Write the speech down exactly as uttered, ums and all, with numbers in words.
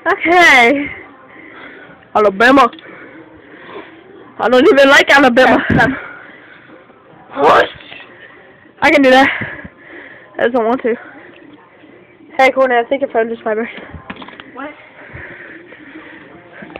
Okay. Alabama. I don't even like Alabama. What? I can do that. I just don't want to. Hey, Courtney, I think your phone just vibrated.